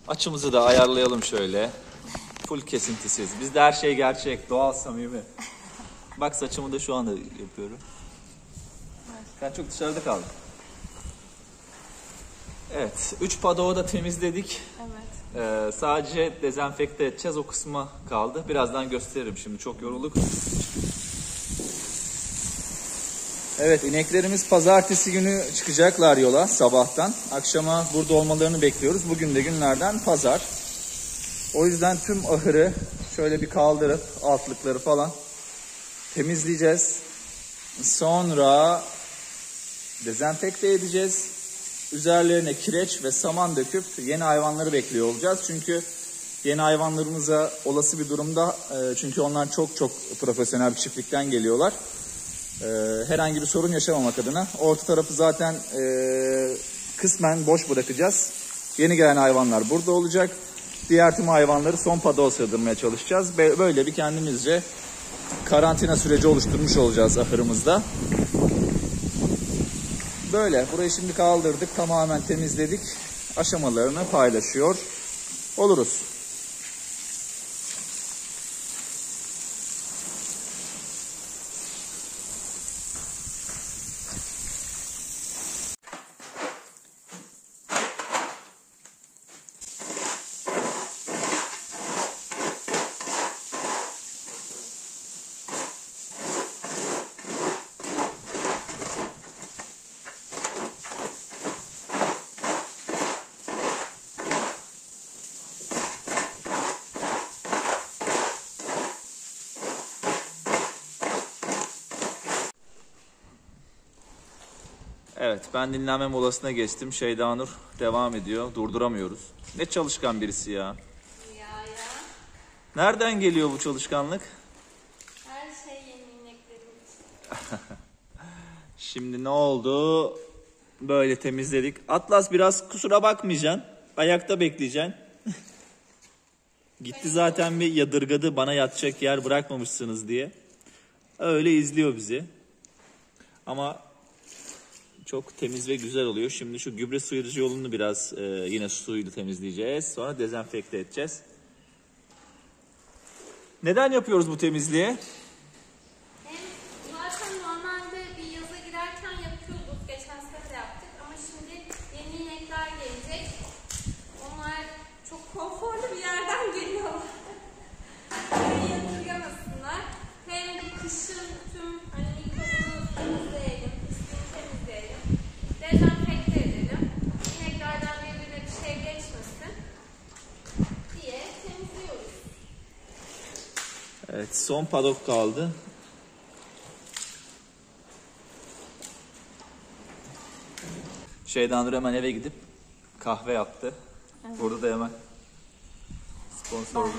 Açımızı da ayarlayalım şöyle. Full kesintisiz. Bizde her şey gerçek, doğal, samimi. Bak saçımı da şu anda yapıyorum. Sen çok dışarıda kaldın. Evet, 3 padoğu da temizledik. Evet. Sadece dezenfekte edeceğiz, o kısmı kaldı. Birazdan gösteririm, şimdi çok yorulduk. Evet, ineklerimiz pazartesi günü çıkacaklar yola sabahtan. Akşama burada olmalarını bekliyoruz. Bugün de günlerden pazar. O yüzden tüm ahırı şöyle bir kaldırıp altlıkları falan temizleyeceğiz. Sonra dezenfekte edeceğiz. Üzerlerine kireç ve saman döküp yeni hayvanları bekliyor olacağız. Çünkü yeni hayvanlarımıza olası bir durumda, çünkü onlar çok profesyonel bir çiftlikten geliyorlar. Herhangi bir sorun yaşamamak adına orta tarafı zaten kısmen boş bırakacağız. Yeni gelen hayvanlar burada olacak. Diğer tüm hayvanları son padoğa sığdırmaya çalışacağız. Böyle bir kendimizce karantina süreci oluşturmuş olacağız ahırımızda. Böyle. Burayı şimdi kaldırdık. Tamamen temizledik. Aşamalarını paylaşıyor oluruz. Evet, ben dinlenme molasına geçtim. Şeyda devam ediyor. Durduramıyoruz. Ne çalışkan birisi ya. Ya. Nereden geliyor bu çalışkanlık? Her şey yeni ineklerin için. Şimdi ne oldu? Böyle temizledik. Atlas, biraz kusura bakmayacaksın. Ayakta bekleyeceksin. Gitti zaten, bir yadırgadı bana yatacak yer bırakmamışsınız diye. Öyle izliyor bizi. Ama çok temiz ve güzel oluyor. Şimdi şu gübre sıyırıcı yolunu biraz yine suyla temizleyeceğiz. Sonra dezenfekte edeceğiz. Neden yapıyoruz bu temizliği? Zaten normalde bir yaza girerken yapıyorduk. Geçen sene de yaptık. Ama şimdi yeni inekler gelecek. Onlar çok konforlu bir yerden geliyorlar. Böyle yadırgamasınlar. Hem de kışın tüm mikrobunu temizleyelim. Pisliğini temizleyelim. Dezenfekte edelim. İneklerden birbirine bir şey geçmesin diye temizliyoruz. Evet, son padok kaldı. Şeyda hemen eve gidip kahve yaptı. Evet. Burada da hemen sponsor oldu.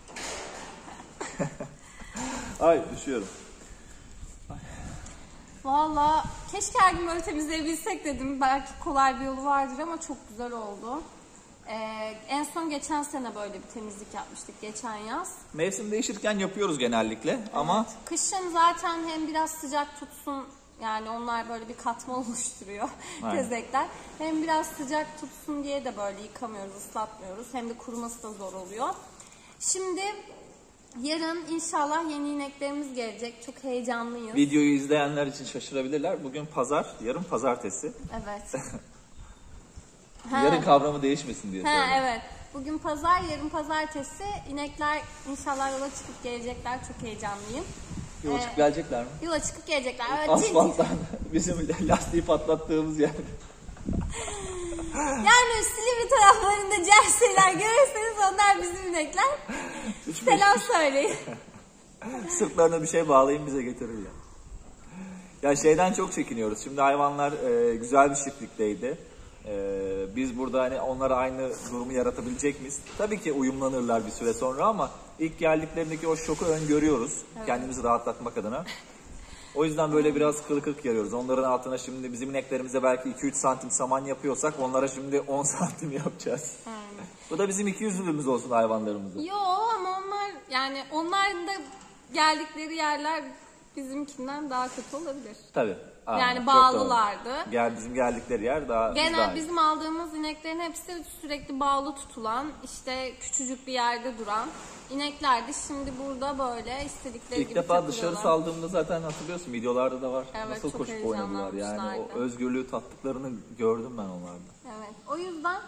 Ay, düşüyorum. Valla keşke her gün böyle temizleyebilsek dedim. Belki kolay bir yolu vardır ama çok güzel oldu. En son geçen sene böyle bir temizlik yapmıştık, geçen yaz. Mevsim değişirken yapıyoruz genellikle, evet. Ama kışın zaten hem biraz sıcak tutsun, yani onlar böyle bir katman oluşturuyor tezekler. Hem biraz sıcak tutsun diye de böyle yıkamıyoruz, ıslatmıyoruz. Hem de kuruması da zor oluyor. Şimdi yarın inşallah yeni ineklerimiz gelecek. Çok heyecanlıyız. Videoyu izleyenler için şaşırabilirler. Bugün pazar, yarın pazartesi. Evet. Yarın kavramı değişmesin diye söyledim. Evet. Bugün pazar, yarın pazartesi. İnekler inşallah yola çıkıp gelecekler. Çok heyecanlıyım. Yola çıkıp gelecekler mi? Yola çıkıp gelecekler. Evet, asfalttan bizim lastiği patlattığımız yer. Yani Silivri taraflarında cerseler görürseniz onlar bizim inekler. Selam söyleyin. Sırtlarına bir şey bağlayın, bize getirirler. Ya şeyden çok çekiniyoruz. Şimdi hayvanlar güzel bir çiftlikteydi. Biz burada hani onlara aynı durumu yaratabilecek miyiz? Tabii ki uyumlanırlar bir süre sonra ama ilk geldiklerindeki o şoku öngörüyoruz. Evet. Kendimizi rahatlatmak adına. O yüzden böyle biraz kılık yarıyoruz. Onların altına şimdi bizim ineklerimize belki 2-3 santim saman yapıyorsak onlara şimdi 10 santim yapacağız. Aynen. Bu da bizim 200'lülüğümüz olsun hayvanlarımızın. Yo, ama onlar, yani onların da geldikleri yerler bizimkinden daha kötü olabilir. Tabii. Yani çok bağlılardı. doğru. Bizim geldikleri yer daha Genel bizim aldığımız ineklerin hepsi sürekli bağlı tutulan, işte küçücük bir yerde duran ineklerdi. Şimdi burada böyle istedikleri İlk gibi defa takılıyorlar. dışarı saldığımda zaten hatırlıyorsun, videolarda da var. Evet, Nasıl çok koşup oynadılar yani, heyecanlanmışlardı. o özgürlüğü tattıklarını gördüm ben onlarda. Evet, o yüzden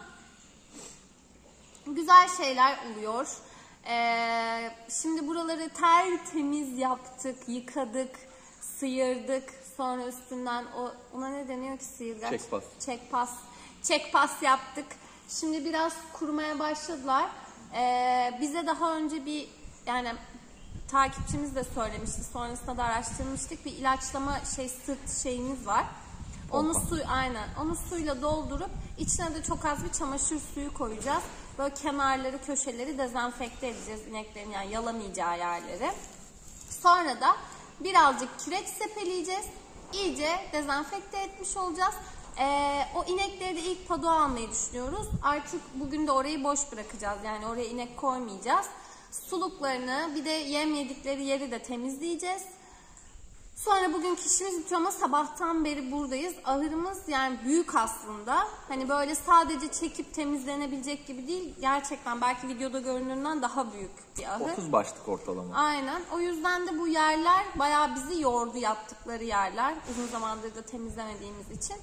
güzel şeyler oluyor. Şimdi buraları tertemiz yaptık, yıkadık, sıyırdık. Sonra üstünden ona ne deniyor ki, sıyırgaç? Çekpas yaptık. Şimdi biraz kurumaya başladılar. Bize daha önce bir, yani takipçimiz de söylemişti. Sonrasında da araştırmıştık. Bir ilaçlama sırt şeyimiz var. Onu suyla doldurup içine de çok az bir çamaşır suyu koyacağız. Böyle kenarları, köşeleri dezenfekte edeceğiz ineklerin, yani yalamayacağı yerleri. Sonra da birazcık kireç sepeleyeceğiz. İyice dezenfekte etmiş olacağız. O inekleri de ilk padoğa almayı düşünüyoruz. Artık bugün de orayı boş bırakacağız. Yani oraya inek koymayacağız. Suluklarını, bir de yem yedikleri yeri de temizleyeceğiz. Sonra bugünkü işimiz bitiyor ama sabahtan beri buradayız. Ahırımız yani büyük aslında. Hani böyle sadece çekip temizlenebilecek gibi değil. Gerçekten belki videoda göründüğünden daha büyük bir ahır. 30 başlık ortalama. Aynen. O yüzden de bu yerler bayağı bizi yordu, yaptıkları yerler. Uzun zamandır da temizlemediğimiz için.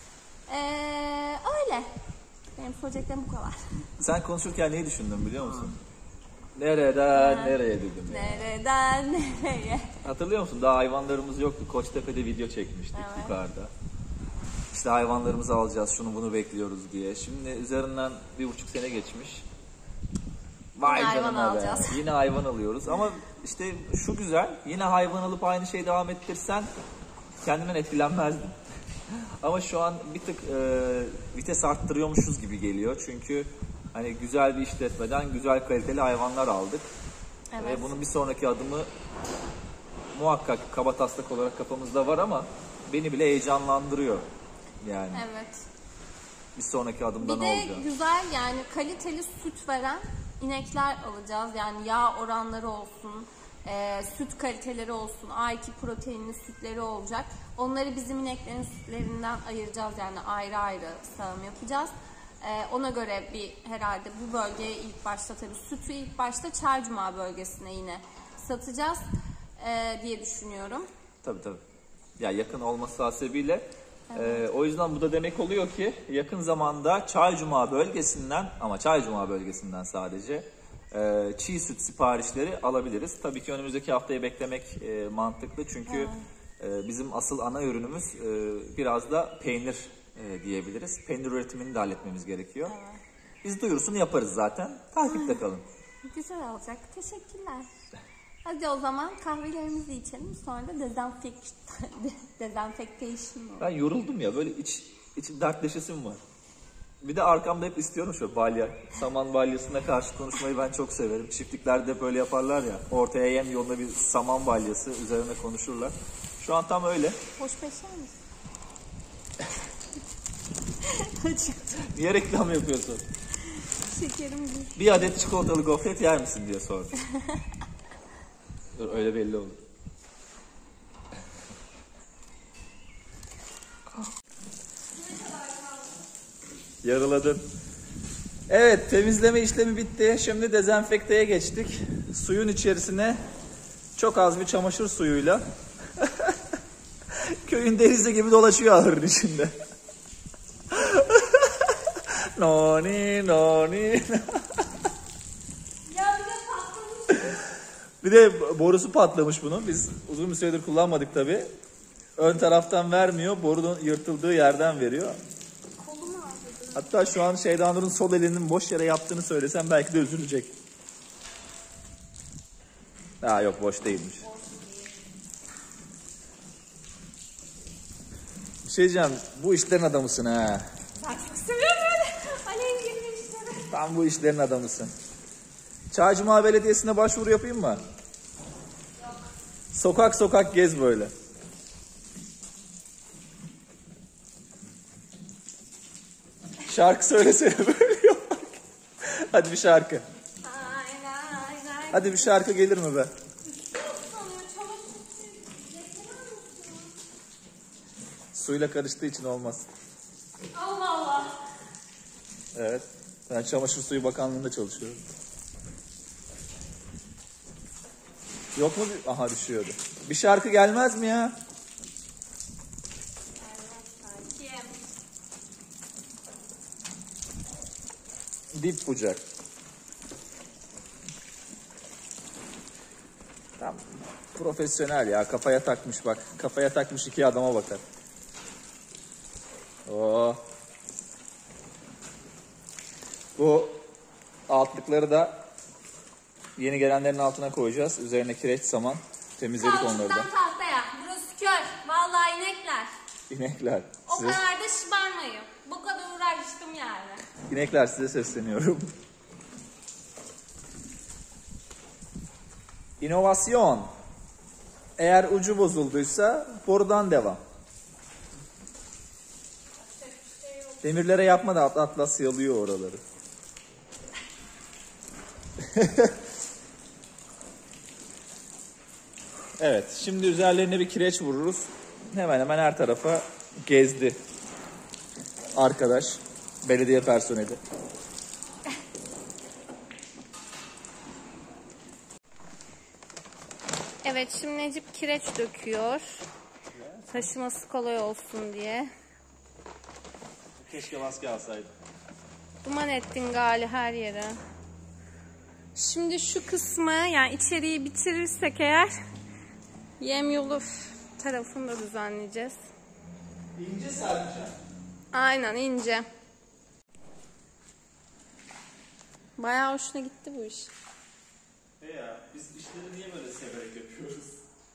Öyle. Benim söyleyeceklerim bu kadar. Sen konuşurken neyi düşündün biliyor musun? Nereden nereye dedim yani. Nereden nereye? Hatırlıyor musun? Daha hayvanlarımız yoktu. Koçtepe'de video çekmiştik yukarıda. İşte hayvanlarımızı alacağız, şunu bunu bekliyoruz diye. Şimdi üzerinden 1,5 sene geçmiş. Vay canına be. Yine hayvan alıyoruz. Ama işte şu güzel, yine hayvan alıp aynı şeyi devam ettirsen kendinden etkilenmezdim. Ama şu an bir tık vites arttırıyormuşuz gibi geliyor. Çünkü hani güzel bir işletmeden güzel kaliteli hayvanlar aldık. Evet. Ve bunun bir sonraki adımı muhakkak kabataslak olarak kafamızda var ama beni bile heyecanlandırıyor. Yani. Evet. Bir sonraki adımda ne olacak? Bir de güzel, yani kaliteli süt veren inekler alacağız. Yani yağ oranları olsun, süt kaliteleri olsun, A2 proteinli sütleri olacak. Onları bizim ineklerin sütlerinden ayıracağız, yani ayrı ayrı sağım yapacağız. Ona göre herhalde bu bölgeye ilk başta, tabii sütü ilk başta Çaycuma bölgesine yine satacağız diye düşünüyorum. Tabii. Ya yakın olması hasebiyle. Evet. O yüzden bu da demek oluyor ki yakın zamanda Çaycuma bölgesinden, ama Çaycuma bölgesinden sadece çiğ süt siparişleri alabiliriz. Tabii ki önümüzdeki haftayı beklemek mantıklı çünkü bizim asıl ana ürünümüz biraz da peynir diyebiliriz. Peynir üretimini de halletmemiz gerekiyor. Evet. Biz duyurusunu yaparız zaten. Takipte kalın. Güzel olacak. Teşekkürler. Hadi o zaman kahvelerimizi içelim. Sonra da dezenfektasyon olur. Ben yoruldum ya. Böyle içim dertleşesim var. Bir de arkamda hep istiyorum şu balya. Saman balyasına karşı konuşmayı ben çok severim. Çiftliklerde böyle yaparlar ya. Ortaya yem yolunda bir saman balyası, üzerine konuşurlar. Şu an tam öyle. Hoş beşer misin? Niye reklam yapıyorsun? Şekerim değil. Bir adet çikolatalı gofret yer misin diye sordum. Dur, öyle belli olur. Yarıladın. Evet, temizleme işlemi bitti. Şimdi dezenfekteye geçtik. Suyun içerisine çok az bir çamaşır suyuyla köyün denizi gibi dolaşıyor ahırın içinde. Noni. Ya bir de patlamış. Bir de borusu patlamış bunun. Biz uzun bir süredir kullanmadık tabii. Ön taraftan vermiyor. Borunun yırtıldığı yerden veriyor. Kolum ağrıdı. Hatta şu an Şeyda sol elinin boş yere yaptığını söylesem belki de üzülecek. Yok, boş değilmiş. Bir şey diyeceğim. Bu işlerin adamısın ha. Ben çok seviyorum öyle. Alengirli işleri. Tam bu işlerin adamısın. Çaycuma Belediyesi'ne başvuru yapayım mı? Yok. Sokak sokak gez böyle. Şarkı söylesene böyle yok. Hadi bir şarkı. Aynen. Hadi bir şarkı gelir mi be? Suyla karıştığı için olmaz. Allah Allah. Evet. Ben Çamaşır Suyu Bakanlığı'nda çalışıyorum. Yok mu? Aha düşüyordu. Bir şarkı gelmez mi ya? Kim? Dip bucak. Tam profesyonel ya. Kafaya takmış bak. Kafaya takmış iki adama bakar. Oo. Bu altlıkları da yeni gelenlerin altına koyacağız. Üzerine kireç, saman. Temizledik onları da. Kauçuktan tahtaya. Burası kör. Vallahi inekler. İnekler. O Size, kadar da şımarmayın. Bu kadar uğraştım yani. inekler size sesleniyorum. İnovasyon. Eğer ucu bozulduysa borudan devam. Demirlere yapma da Atlas yalıyor oraları. Evet, şimdi üzerlerine bir kireç vururuz. Hemen hemen her tarafa gezdi arkadaş, belediye personeli. Evet, şimdi Necip kireç döküyor. Taşıması kolay olsun diye. Keşke maske alsaydım. Duman ettin gali her yere. Şimdi şu kısmı, yani içeriği bitirirsek eğer yem yolu tarafını da düzenleyeceğiz. İnce serpeceğim. Aynen, ince. Bayağı hoşuna gitti bu iş. Ya biz işleri niye böyle severek yapıyoruz?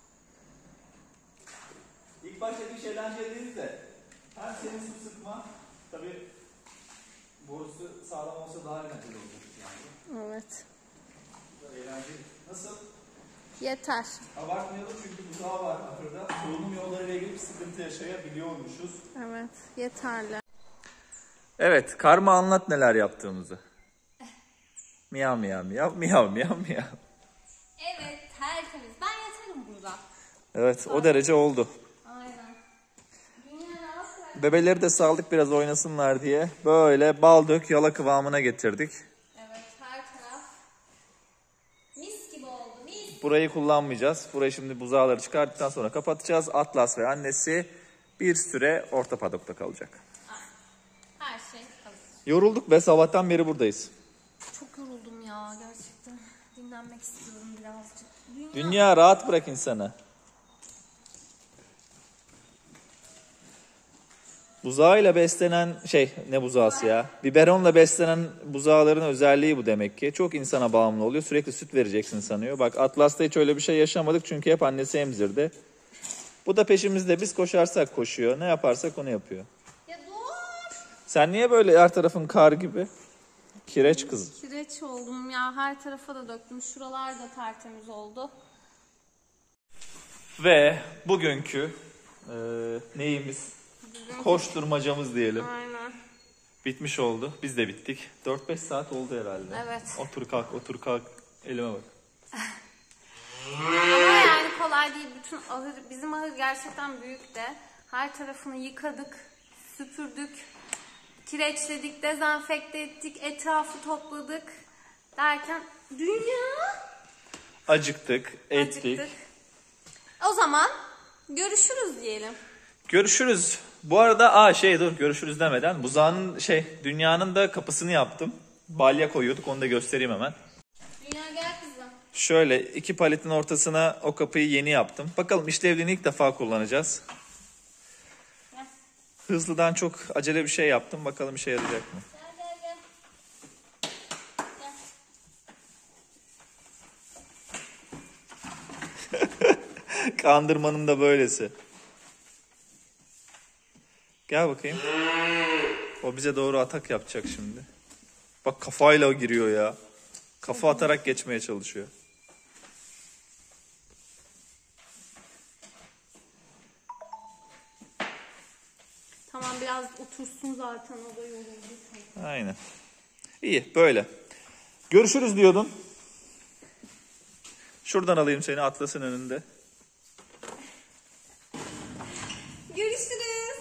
İlk başta bir şey eğlenceli değil de hem senin su sıkma, tabii borusu sağlam olsa daha eğlenceli olacak yani. Evet. Eğlenceli. Nasıl? Yeter. Abartmayalım çünkü buzağı var ahırda. Solunum yollarıyla ilgili bir sıkıntı yaşayabiliyormuşuz. Evet, yeterli. Evet, karma anlat neler yaptığımızı. Miyav miyav miyav, miyav miyav miyav. Evet, tertemiz. Ben yatarım burada. Evet, o derece oldu. Aynen. Dünya rahat bırak. Bebeleri de saldık biraz oynasınlar diye. Böyle bal dök yala kıvamına getirdik. Evet, her taraf mis gibi oldu, mis. Burayı kullanmayacağız. Burayı şimdi buzağları çıkarttıktan sonra kapatacağız. Atlas ve annesi bir süre orta padokta kalacak. Her şey hazır. Yorulduk be, sabahtan beri buradayız. Çok yoruldum ya gerçekten. Dinlenmek istiyorum birazcık. Dünya rahat bırak insanı. Buzağıyla beslenen ne buzağısı ya? Biberonla beslenen buzağların özelliği bu demek ki. Çok insana bağımlı oluyor. Sürekli süt vereceksin sanıyor. Bak Atlas'ta hiç öyle bir şey yaşamadık çünkü hep annesi emzirdi. Bu da peşimizde, biz koşarsak koşuyor. Ne yaparsak onu yapıyor. Ya dur. Sen niye böyle her tarafın kar gibi? Kireç kız. Kireç oldum ya. Her tarafa da döktüm. Şuralar da tertemiz oldu. Ve bugünkü neyimiz? Koşturmacamız diyelim. Aynen. Bitmiş oldu. Biz de bittik. 4-5 saat oldu herhalde. Evet. Otur kalk. Elime bak. Ama yani kolay değil. Bütün ahır, bizim ahır gerçekten büyük de. Her tarafını yıkadık, süpürdük, kireçledik, dezenfekte ettik, etrafı topladık derken dünya Acıktık, ettik. acıktık. O zaman görüşürüz diyelim. Görüşürüz. Bu arada görüşürüz demeden buzağının dünyanın da kapısını yaptım. Balya koyuyorduk, onu da göstereyim hemen. Dünya gel kızım. Şöyle 2 paletin ortasına o kapıyı yeni yaptım. Bakalım işlevliğini ilk defa kullanacağız. Gel. Hızlıdan çok acele bir şey yaptım. Bakalım işe yarayacak mı? Gel. Gel. Kandırmanın da böylesi. Gel bakayım. O bize doğru atak yapacak şimdi. Bak kafayla giriyor ya. Kafa atarak geçmeye çalışıyor. Tamam biraz otursun zaten o da yoruldu. Aynen. İyi böyle. Görüşürüz diyordun. Şuradan alayım seni Atlas'ın önünde. Görüşürüz.